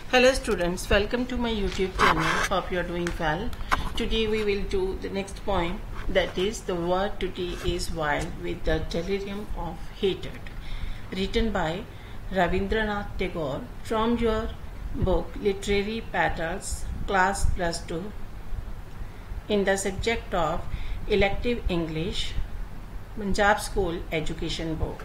Hello students, welcome to my YouTube channel. Hope you are doing well. Today we will do the next poem, that is the word today is wild with the delirium of hatred, written by Rabindranath Tagore from your book Literary Patterns Class Plus 2 in the subject of Elective English, Punjab School Education Board।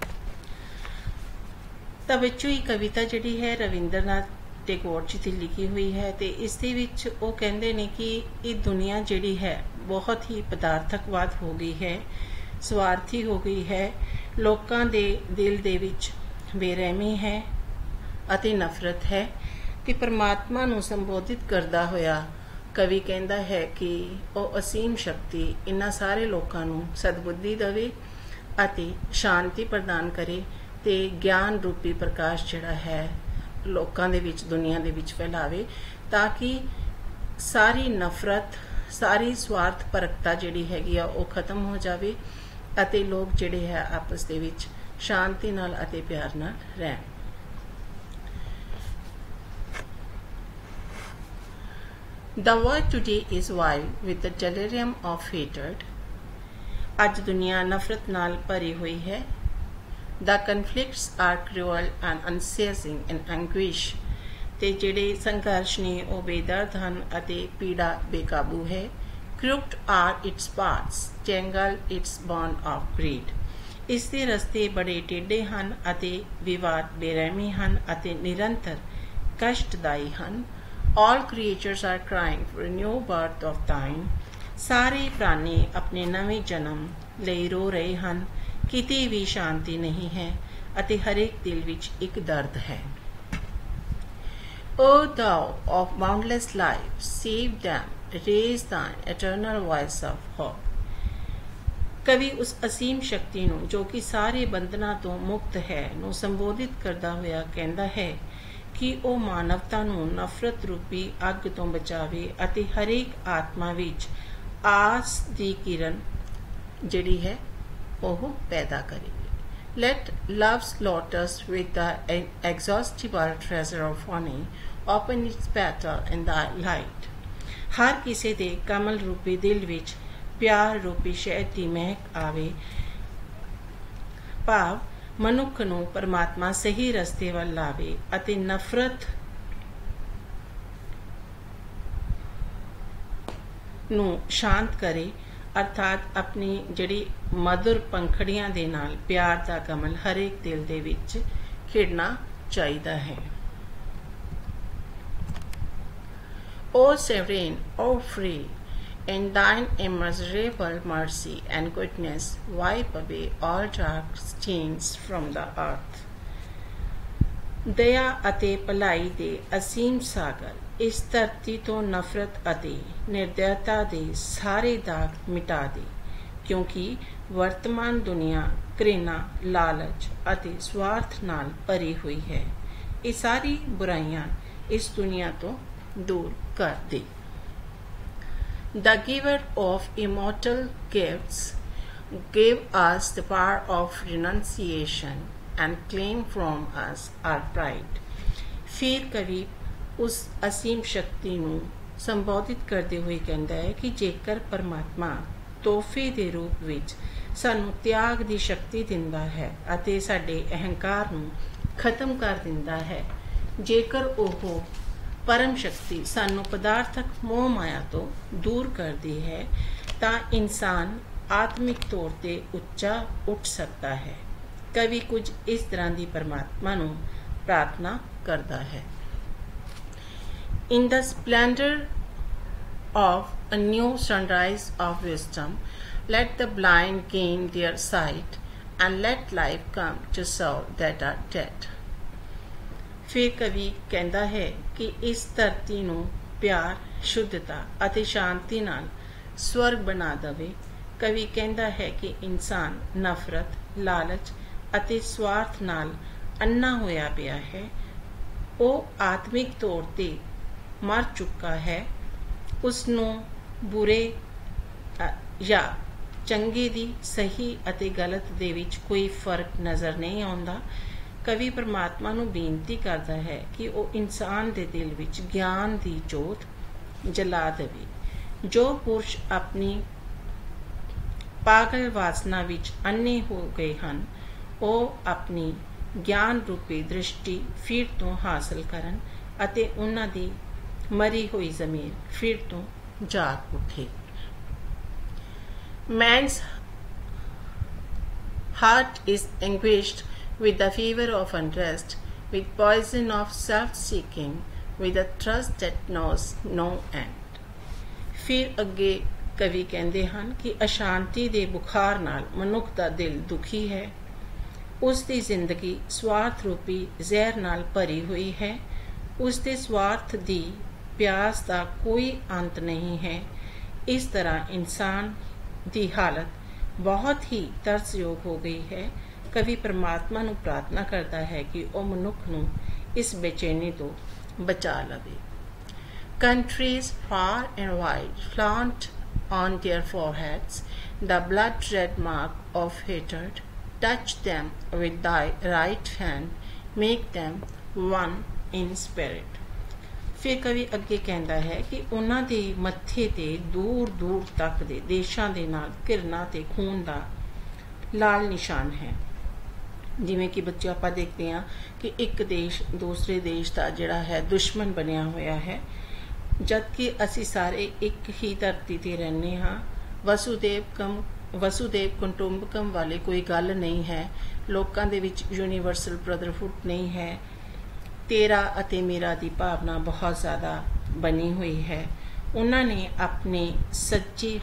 ਤਾਂ ਵਿੱਚੋਂ ਹੀ ਕਵਿਤਾ ਜਿਹੜੀ ਹੈ ਰਵਿੰਦਰਨਾਥ ਟੈਗੋਰ ਜੀ ਦੀ ਲਿਖੀ ਹੋਈ ਹੈ ਤੇ ਇਸ ਦੇ ਵਿੱਚ ਉਹ ਕਹਿੰਦੇ ਨੇ ਕਿ ਇਹ ਦੁਨੀਆ ਜਿਹੜੀ ਹੈ ਬਹੁਤ ਹੀ ਪਦਾਰਥਕਵਾਦ ਹੋ ਗਈ ਹੈ, ਸਵਾਰਥੀ ਹੋ ਗਈ ਹੈ, ਲੋਕਾਂ ਦੇ ਦਿਲ ਦੇ ਵਿੱਚ ਬੇਰਹਿਮੀ ਹੈ ਅਤੇ ਨਫ਼ਰਤ ਹੈ ਤੇ ਪਰਮਾਤਮਾ ਨੂੰ ਸੰਬੋਧਿਤ ਕਰਦਾ ਹੋਇਆ ਕਵੀ ਕਹਿੰਦਾ ਹੈ ਕਿ ਉਹ ਅਸੀਮ ਸ਼ਕਤੀ ਇਹਨਾਂ ਸਾਰੇ ਲੋਕਾਂ ਨੂੰ ਸਦਬੁੱਧੀ ਦੇਵੇ ਅਤੇ ਸ਼ਾਂਤੀ ਪ੍ਰਦਾਨ ਕਰੇ ਤੇ ਗਿਆਨ ਰੂਪੀ ਪ੍ਰਕਾਸ਼ ਜਿਹੜਾ ਹੈ ਲੋਕਾਂ ਦੇ ਵਿੱਚ ਦੁਨੀਆ ਦੇ ਵਿੱਚ ਫੈਲਾਵੇ ਤਾਂ ਕਿ ਸਾਰੀ ਨਫ਼ਰਤ ਸਾਰੀ ਸਵਾਰਥਪਰਕਤਾ ਜਿਹੜੀ ਹੈਗੀ ਆ ਉਹ ਖਤਮ ਹੋ ਜਾਵੇ ਅਤੇ ਲੋਕ ਜਿਹੜੇ ਹੈ ਆਪਸ ਦੇ ਵਿੱਚ ਸ਼ਾਂਤੀ ਨਾਲ ਅਤੇ ਪਿਆਰ ਨਾਲ ਰਹਿਣ। The world today is wild with the delirium of hatred. ਅੱਜ ਦੁਨੀਆ ਨਫ਼ਰਤ ਨਾਲ ਭਰੀ ਹੋਈ ਹੈ। The conflicts are cruel and unceasing in anguish. ਤੇ ਜਿਹੜੇ ਸੰਘਰਸ਼ ਨੇ ਉਹ ਬੇਦਰਦ ਹਨ ਅਤੇ ਪੀੜਾ ਬੇਕਾਬੂ ਹੈ। Crooked are its paths, tangled its bond of greed. ਇਸ ਦੇ ਰਸਤੇ ਬੜੇ ਟੇਢੇ ਹਨ ਅਤੇ ਵਿਵਾਦ ਬੇਰਹਿਮੀ ਹਨ ਅਤੇ ਨਿਰੰਤਰ ਕਸ਼ਟਦਾਈ ਹਨ। All creatures are crying for a new birth of time. ਸਾਰੇ ਪ੍ਰਾਣੀ ਆਪਣੇ ਨਵੇਂ ਜਨਮ ਲਈ ਰੋ ਰਹੇ ਹਨ। ਕਿਤੇ ਵੀ ਸ਼ਾਂਤੀ ਨਹੀਂ ਹੈ ਅਤੇ ਹਰੇਕ ਦਿਲ ਵਿੱਚ ਇੱਕ ਦਰਦ ਹੈ। O thou of boundless life, save them, raise thine eternal voice of hope. ਕਵੀ ਉਸ ਅਸੀਮ ਸ਼ਕਤੀ ਨੂੰ ਜੋ ਕਿ ਸਾਰੇ ਬੰਧਨਾਂ ਤੋਂ ਮੁਕਤ ਹੈ ਨੂੰ ਸੰਬੋਧਿਤ ਕਰਦਾ ਹੋਇਆ ਕਹਿੰਦਾ ਹੈ ਕਿ ਉਹ ਮਾਨਵਤਾ ਨੂੰ ਨਫ਼ਰਤ ਰੂਪੀ ਅੱਗ ਤੋਂ ਬਚਾਵੇ ਅਤੇ ਹਰੇਕ ਆਤਮਾ ਵਿੱਚ ਆਸ ਦੀ ਕਿਰਨ ਜਿਹੜੀ ਹੈ ਉਹ ਪੈਦਾ ਕਰੇ। Let love's lotus with the exhaustible treasure of honey open its petal in thy light. ਹਰ ਕਿਸੇ ਦੇ ਕਮਲ ਰੂਪੀ ਦਿਲ ਵਿੱਚ ਪਿਆਰ ਰੂਪੀ ਸ਼ਹਿਦ ਦੀ ਮਹਿਕ ਆਵੇ। ਭਾਵ ਮਨੁੱਖ ਨੂੰ ਪਰਮਾਤਮਾ ਸਹੀ ਰਸਤੇ ਵੱਲ ਲਾਵੇ ਅਤੇ ਨਫ਼ਰਤ ਨੂੰ ਸ਼ਾਂਤ ਕਰੇ ਅਰਥਾਤ ਆਪਣੀ ਜਿਹੜੀ ਮਧੁਰ ਪੰਖੜੀਆਂ ਦੇ ਨਾਲ ਪਿਆਰ ਦਾ ਕਮਲ ਹਰੇਕ ਦਿਲ ਦੇ ਵਿੱਚ ਖਿੜਨਾ ਚਾਹੀਦਾ ਹੈ। O sovereign, O free, in thine immeasurable mercy and goodness wipe away all dark stains from the earth. ਦਇਆ ਅਤੇ ਭਲਾਈ ਦੇ ਅਸੀਮ ਸਾਗਰ ਇਸ ਧਰਤੀ ਤੋਂ ਨਫ਼ਰਤ ਅਤੇ ਨਿਰਦਇਤਾ ਦੇ ਸਾਰੇ ਦਾਗ ਮਿਟਾ ਦੇ ਕਿਉਂਕਿ ਵਰਤਮਾਨ ਦੁਨੀਆ ਘ੍ਰਿਣਾ ਲਾਲਚ ਅਤੇ ਸਵਾਰਥ ਨਾਲ ਭਰੀ ਹੋਈ ਹੈ। ਇਹ ਸਾਰੀ ਬੁਰਾਈਆਂ ਇਸ ਦੁਨੀਆ ਤੋਂ ਦੂਰ ਕਰ ਦੇ। The giver of immortal gifts gave us the power of renunciation and claim from us our pride. ਫਿਰ ਕਵੀ ਉਸ ਅਸੀਮ ਸ਼ਕਤੀ ਨੂੰ ਸੰਬੋਧਿਤ ਕਰਦੇ ਹੋਏ ਕਹਿੰਦਾ ਹੈ ਕਿ ਜੇਕਰ ਪਰਮਾਤਮਾ ਤੋਹਫੇ ਦੇ ਰੂਪ ਵਿੱਚ ਸਾਨੂੰ ਤਿਆਗ ਦੀ ਸ਼ਕਤੀ ਦਿੰਦਾ ਹੈ ਅਤੇ ਸਾਡੇ ਅਹੰਕਾਰ ਨੂੰ ਖਤਮ ਕਰ ਦਿੰਦਾ ਹੈ, ਜੇਕਰ ਉਹ ਪਰਮ ਸ਼ਕਤੀ ਸਾਨੂੰ ਪਦਾਰਥਕ ਮੋਹ ਮਾਇਆ ਤੋਂ ਦੂਰ ਕਰਦੀ ਹੈ ਤਾਂ ਇਨਸਾਨ ਆਤਮਿਕ ਤੌਰ ਤੇ ਉੱਚਾ ਉੱਠ ਸਕਦਾ ਹੈ। ਕਵੀ ਕੁਝ ਇਸ ਤਰ੍ਹਾਂ ਦੀ ਪਰਮਾਤਮਾ ਨੂੰ ਪ੍ਰਾਰਥਨਾ ਕਰਦਾ ਹੈ। In the splendor of a new sunrise of wisdom, let the blind gain their sight, and let life come to souls that are dead. ਫਿਰ ਕਵੀ ਕਹਿੰਦਾ ਹੈ ਕਿ ਇਸ ਧਰਤੀ ਨੂੰ ਪਿਆਰ, ਸ਼ੁੱਧਤਾ ਅਤੇ ਸ਼ਾਂਤੀ ਨਾਲ ਸਵਰਗ ਬਣਾ ਦੇਵੇ। ਕਵੀ ਕਹਿੰਦਾ ਹੈ ਕਿ ਇਨਸਾਨ ਨਫ਼ਰਤ, ਲਾਲਚ ਅਤੇ ਸਵਾਰਥ ਨਾਲ ਅੰਨਾ ਹੋਇਆ ਪਿਆ ਹੈ। ਉਹ ਆਤਮਿਕ ਤੌਰ ਤੇ ਮਰ ਚੁੱਕਾ ਹੈ। ਉਸ ਨੂੰ ਬੁਰੇ ਜਾਂ ਚੰਗੇ ਦੀ ਸਹੀ ਅਤੇ ਗਲਤ ਦੇ ਵਿੱਚ ਕੋਈ ਫਰਕ ਨਜ਼ਰ ਨਹੀਂ ਆਉਂਦਾ ਕਵੀ ਪਰਮਾਤਮਾ ਨੂੰ ਬੇਨਤੀ ਕਰਦਾ ਹੈ ਕਿ ਉਹ ਇਨਸਾਨ ਦੇ ਦਿਲ ਵਿੱਚ ਗਿਆਨ ਦੀ ਜੋਤ ਜਲਾ ਦੇਵੇ। ਜੋ ਪੁਰਸ਼ ਆਪਣੀ ਪਾਗਲ ਵਾਸਨਾ ਵਿੱਚ ਅੰਨੇ ਹੋ ਗਏ ਹਨ, ਉਹ ਆਪਣੀ ਗਿਆਨ ਰੂਪੀ ਦ੍ਰਿਸ਼ਟੀ ਫਿਰ ਤੋਂ ਹਾਸਲ ਕਰਨ ਅਤੇ ਉਹਨਾਂ ਦੀ ਮਰੀ ਹੋਈ ਜ਼ਮੀਰ ਫਿਰ ਤੋਂ ਜਾਗ ਉੱਠੇ। Man's heart is anguished with the fever of unrest, with poison of self-seeking, with a trust that knows no end। ਫਿਰ ਅੱਗੇ ਕਵੀ ਕਹਿੰਦੇ ਹਨ ਕਿ ਅਸ਼ਾਂਤੀ ਦੇ ਬੁਖਾਰ ਨਾਲ ਮਨੁੱਖ ਦਾ ਦਿਲ ਦੁਖੀ ਹੈ। ਉਸ ਦੀ ਜ਼ਿੰਦਗੀ ਸਵਾਰਥ ਰੂਪੀ ਜ਼ਹਿਰ ਨਾਲ ਭਰੀ ਹੋਈ ਹੈ। ਉਸ ਦੇ ਸਵਾਰਥ ਦੀ ਪਿਆਸ ਦਾ ਕੋਈ ਅੰਤ ਨਹੀਂ ਹੈ। ਇਸ ਤਰ੍ਹਾਂ ਇਨਸਾਨ ਦੀ ਹਾਲਤ ਬਹੁਤ ਹੀ ਤਰਸਯੋਗ ਹੋ ਗਈ ਹੈ। ਕਵੀ ਪਰਮਾਤਮਾ ਨੂੰ ਪ੍ਰਾਰਥਨਾ ਕਰਦਾ ਹੈ ਕਿ ਉਹ ਮਨੁੱਖ ਨੂੰ ਇਸ ਬੇਚੈਨੀ ਤੋਂ ਬਚਾ ਲਵੇ। Countries far and wide flaunt on their foreheads the blood-red mark of hatred. Touch them with thy right hand, make them one in spirit। ਫਿਰ ਕਵੀ ਅੱਗੇ ਕਹਿੰਦਾ ਹੈ ਕਿ ਉਹਨਾਂ ਦੇ ਮੱਥੇ ਤੇ ਦੂਰ ਦੂਰ ਤੱਕ ਦੇ ਦੇਸ਼ਾਂ ਦੇ ਨਾਲ ਘਿਰਨਾ ਤੇ ਖੂਨ ਦਾ ਲਾਲ ਨਿਸ਼ਾਨ ਹੈ। ਜਿਵੇਂ ਕਿ ਬੱਚੇ ਆਪਾਂ ਦੇਖਦੇ ਹਾਂ ਕਿ ਇੱਕ ਦੇਸ਼ ਦੂਸਰੇ ਦੇਸ਼ ਦਾ ਜਿਹੜਾ ਹੈ ਦੁਸ਼ਮਣ ਬਣਿਆ ਹੋਇਆ ਹੈ, ਜਦਕਿ ਅਸੀਂ ਸਾਰੇ ਇੱਕ ਹੀ ਧਰਤੀ ਤੇ ਰਹਿੰਦੇ ਹਾਂ। ਵਸੂਦੇਵ ਕੁਟੁੰਬਕਮ ਵਾਲੀ ਕੋਈ ਗੱਲ ਨਹੀਂ ਹੈ। ਲੋਕਾਂ ਦੇ ਵਿੱਚ ਯੂਨੀਵਰਸਲ ਬ੍ਰਦਰਹੁੱਡ ਨਹੀਂ ਹੈ। ਤੇਰਾ ਅਤੇ ਮੇਰਾ ਦੀ ਭਾਵਨਾ ਬਹੁਤ ਜ਼ਿਆਦਾ ਬਣੀ ਹੋਈ ਹੈ। ਉਹਨਾਂ ਨੂੰ ਆਪਣੇ ਸੱਜੇ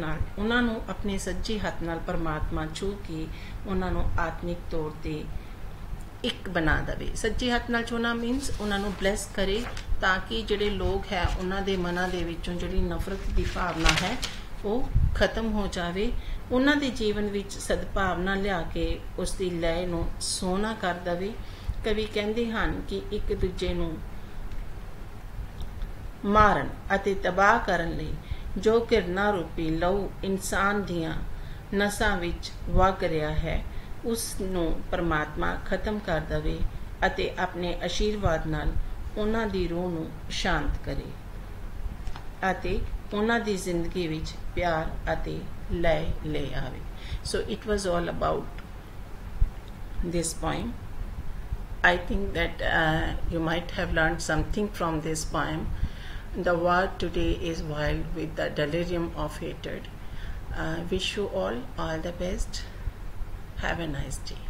ਹੱਥ ਨਾਲ ਪਰਮਾਤਮਾ ਛੂਹ ਕੇ ਉਹਨਾਂ ਨੂੰ ਆਤਮਿਕ ਤੌਰ ਤੇ ਇੱਕ ਬਣਾ ਦੇਵੇ। ਸੱਜੇ ਹੱਥ ਨਾਲ ਛੂਹਣਾ ਮੀਨਸ ਉਹਨਾਂ ਨੂੰ ਬਲੈਸ ਕਰੇ, ਤਾਂ ਕਿ ਜਿਹੜੇ ਲੋਕ ਹੈ ਉਹਨਾਂ ਦੇ ਮਨਾਂ ਦੇ ਵਿੱਚੋਂ ਜਿਹੜੀ ਨਫ਼ਰਤ ਦੀ ਭਾਵਨਾ ਹੈ ਉਹ ਖਤਮ ਹੋ ਜਾਵੇ। ਉਹਨਾਂ ਦੇ ਜੀਵਨ ਵਿੱਚ ਸਦਭਾਵਨਾ ਲਿਆ ਕੇ ਉਸ ਦੀ ਲੈਅ ਨੂੰ ਸੋਹਣਾ ਕਰ ਦੇਵੇ। ਕਵੀ ਕਹਿੰਦੇ ਹਨ ਕਿ ਇੱਕ ਦੂਜੇ ਨੂੰ ਮਾਰਨ ਅਤੇ ਤਬਾਹ ਕਰਨ ਲਈ ਜੋ ਘਿਰਨਾ ਰੂਪੀ ਲਹੂ ਇਨਸਾਨ ਦੀਆਂ ਨਸਾਂ ਵਿੱਚ ਵਗ ਰਿਹਾ ਹੈ, ਉਸ ਨੂੰ ਪਰਮਾਤਮਾ ਖਤਮ ਕਰ ਦੇਵੇ ਅਤੇ ਆਪਣੇ ਆਸ਼ੀਰਵਾਦ ਨਾਲ ਉਹਨਾਂ ਦੀ ਰੂਹ ਨੂੰ ਸ਼ਾਂਤ ਕਰੇ ਅਤੇ ਉਹਨਾਂ ਦੀ ਜ਼ਿੰਦਗੀ ਵਿੱਚ ਪਿਆਰ ਅਤੇ ਲੈਅ ਲੈ ਆਵੇ। So it was all about this poem. I think that you might have learned something from this poem. The world today is wild with the delirium of hatred. Wish you all the best. Have a nice day.